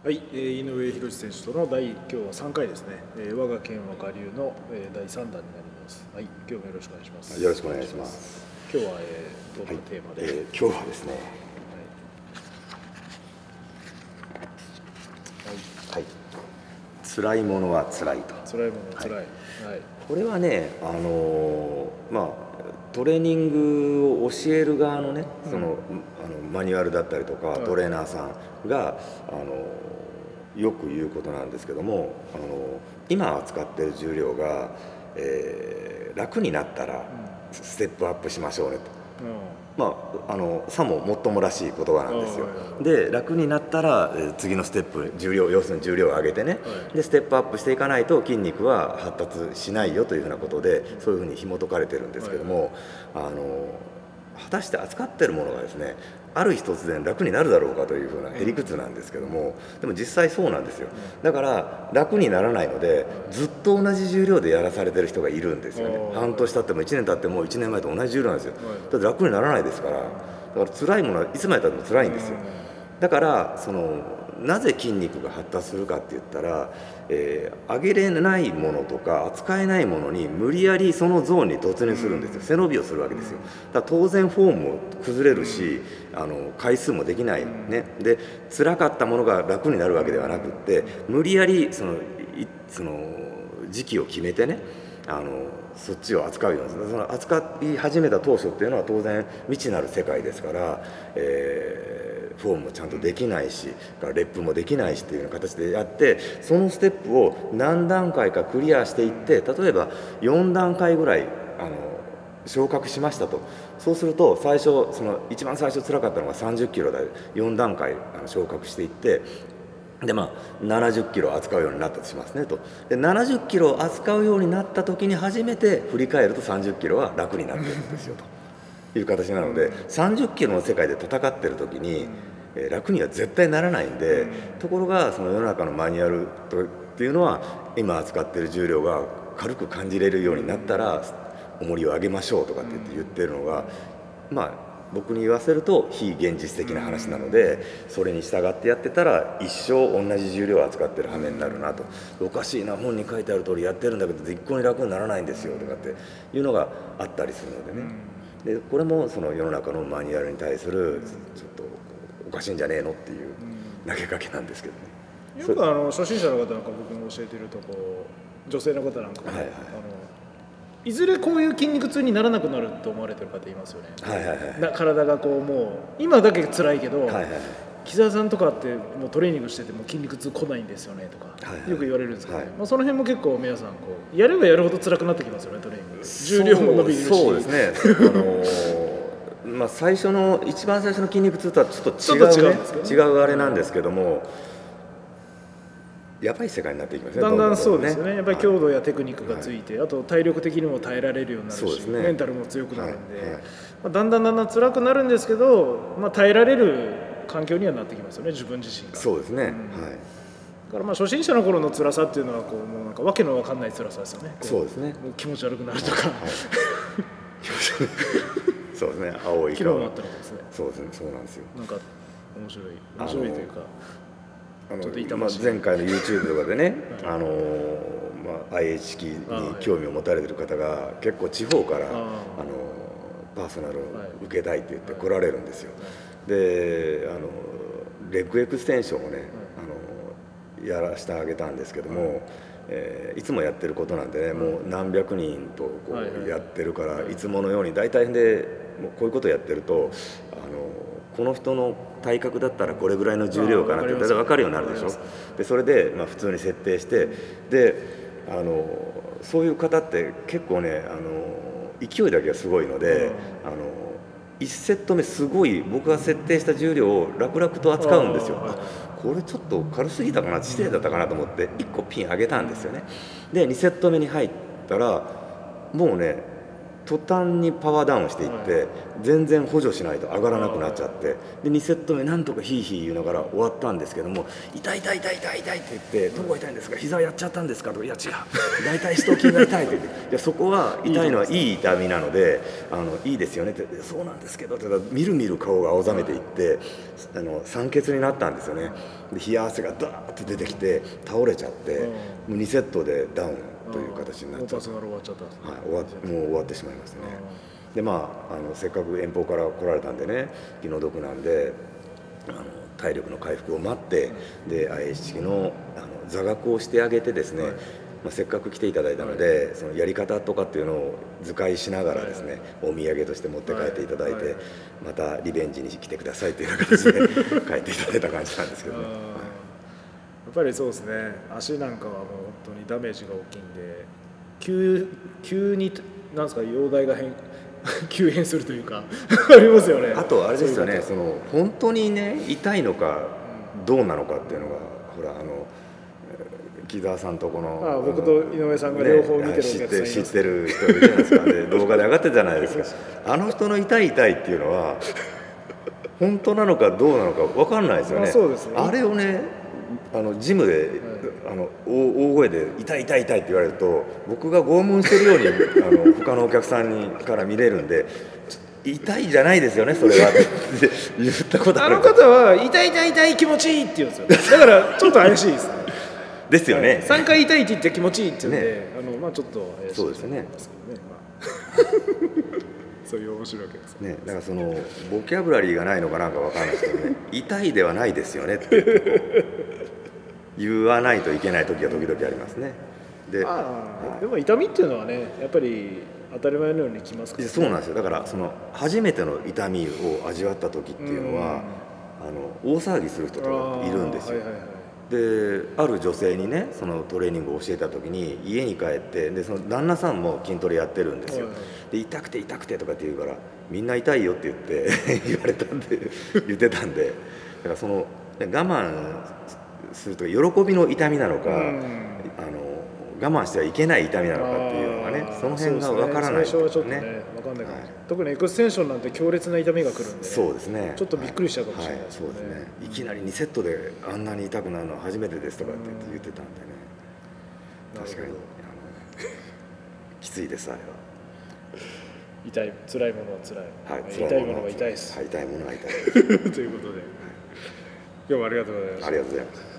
はい、井上博選手との今日は3回ですね、我が県は我流の、第3弾になります。はい、今日もよろしくお願いします。 よろしくお願いします。 今日は、どんなテーマで、 今日はですね、はい、辛いものは辛いと。 辛いものは辛い。はい。 これはね、トレーニングを教える側のね、マニュアルだったりとか、トレーナーさんがよく言うことなんですけども、今扱っている重量が、楽になったらステップアップしましょうねと。さももっともらしい言葉なんですよ。で、楽になったら次のステップ、要するに重量を上げてね、でステップアップしていかないと筋肉は発達しないよというふうなことで、そういうふうに紐解かれてるんですけども、果たして扱ってるものがですね、ある日突然楽になるだろうかというふうなへりくつなんですけども、でも実際そうなんですよ。だから楽にならないので、ずっと同じ重量でやらされてる人がいるんですよね。半年経っても1年経っても1年前と同じ重量なんですよ。だって楽にならないですから。だから辛いものはいつまでたっても辛いんですよ。だからなぜ筋肉が発達するかって言ったら、上げれないものとか扱えないものに無理やりそのゾーンに突入するんですよ。背伸びをするわけですよ。だから当然フォームも崩れるし、回数もできないね。で、辛かったものが楽になるわけではなくって、無理やりその時期を決めてね、そっちを扱うようにする。その扱い始めた当初っていうのは当然未知なる世界ですから、フォームもちゃんとできないし、レップもできないしっていうような形でやって、そのステップを何段階かクリアしていって、例えば4段階ぐらい昇格しましたと。そうすると一番最初辛かったのが30キロで4段階昇格していって、で70キロ扱うようになったとしますねと。で70キロを扱うようになった時に初めて振り返ると30キロは楽になってるんですよという形なので、30キロの世界で戦ってる時に楽には絶対ならないんで、ところがその世の中のマニュアルっていうのは、今扱ってる重量が軽く感じれるようになったら重りを上げましょうとかって言ってるのが、僕に言わせると非現実的な話なので、それに従ってやってたら一生同じ重量を扱ってる羽目になるなと。おかしいな、本に書いてある通りやってるんだけど一向に楽にならないんですよとかっていうのがあったりするのでね。でこれもその世の中のマニュアルに対するちょっとおかしいんじゃねえのっていう投げかけなんですけどね。 よく初心者の方なんか僕も教えてると、女性の方なんかも、いずれこういう筋肉痛にならなくなると思われてる方いますよね。体がもう今だけ辛いけど、木澤さんとかってもうトレーニングしてても筋肉痛来ないんですよねとかよく言われるんですけど、その辺も結構皆さんやればやるほど辛くなってきますよね、トレーニング。重量も伸びるし。 そうですね。一番最初の筋肉痛とはちょっと違うあれなんですけども、やばい世界になっていきますね。 だんだんそうですよね。やっぱり強度やテクニックがついて、あと体力的にも耐えられるようになるし、メンタルも強くなるんで、だんだん辛くなるんですけど、耐えられる環境にはなってきますよね、自分自身が。 そうですね。 だから初心者の頃の辛さっていうのはもうなんかわけのわかんない辛さですよね。 そうですね。 気持ち悪くなるとか。 そうですね。青い顔。 昨日もあったのですね。 そうですね。そうなんですよ。 なんか面白いというか。 前回の YouTube とかでね、IH 式に興味を持たれてる方が結構地方からパーソナルを受けたいって言って来られるんですよ。でレッグエクステンションをねやらせてあげたんですけども、いつもやってることなんでね、もう何百人とやってるから、いつものように大体でもうこういうことやってるとこの人の体格だったらこれぐらいの重量かなって大体分かるようになるでしょ。でそれで普通に設定して、でそういう方って結構ね勢いだけがすごいので、1セット目すごい僕が設定した重量を楽々と扱うんですよ。これちょっと軽すぎたかな、失礼だったかなと思って1個ピン上げたんですよね。で2セット目に入ったらもうね途端にパワーダウンしていって、全然補助しないと上がらなくなっちゃって、で2セット目なんとかヒーヒー言いながら終わったんですけども、痛い痛い痛い痛い痛いって言って、どこが痛いんですか、膝やっちゃったんですかとか、いや違う、大腿四頭筋が痛いって言って、いやそこは痛いのはいい痛みなのでいいですよねって、そうなんですけどって、みるみる顔が青ざめていって、酸欠になったんですよね。で冷や汗がダーッと出てきて倒れちゃって、もう2セットでダウンという形になっちゃった。 終わっちゃったんですね。 もう終わってしまいますね。でせっかく遠方から来られたんでね、気の毒なんで体力の回復を待って、で IH の座学をしてあげてですね、せっかく来ていただいたので、そのやり方とかっていうのを図解しながらですね、お土産として持って帰っていただいて、またリベンジに来てくださいという形で帰っていただいた感じなんですけどね。 やっぱりそうですね、足なんかはもう本当にダメージが大きいんで、急になんですか、容体が急変するというかありますよね。 あとあれですよね、本当にね痛いのかどうなのかっていうのが、ほら木澤さんとこの僕と井上さんが両方見てるお客さんいます、 知ってる人いるじゃないですか、で動画で上がってるじゃないですか。あの人の痛い痛いっていうのは本当なのかどうなのか分かんないですよね。 そうですね。 あれをねジムで、大声で「痛い痛い痛い」って言われると、僕が拷問してるように他のお客さんから見れるんで、痛いじゃないですよねそれはって言ったことある。 あの方は痛い痛い痛い気持ちいいって言うんですよ。だからちょっと怪しいですね。 ですよね。 3回痛いって言って気持ちいいって言うんで、ちょっと怪しい。 そうですね。 そういう面白いわけですね。 だからボキャブラリーがないのかなんかわかんないですけどね、痛いではないですよねって言わないといけない時が時々ありますね。でも痛みっていうのはね、やっぱり当たり前のようにきますからね。 そうなんですよ。だから初めての痛みを味わった時っていうのは、大騒ぎする人とかいるんですよ。である女性にねそのトレーニングを教えた時に、家に帰ってでその旦那さんも筋トレやってるんですよ。で痛くて痛くてとかって言うから、みんな痛いよって言って言われたんで言ってたんで、だから我慢すると喜びの痛みなのか、我慢してはいけない痛みなのかっていうのがね、その辺が分からない、 最初はちょっとね分かんないかもしれない。特にエクステンションなんて強烈な痛みが来るんで、 そうですね、 ちょっとびっくりしちゃうかもしれないですね。 いきなり2セットであんなに痛くなるのは初めてですとかって言ってたんでね、確かにきついです。あれは痛い、辛いものは辛い、痛いものは痛いです。 痛いものは痛いですということで、今日もありがとうございました。 ありがとうございます。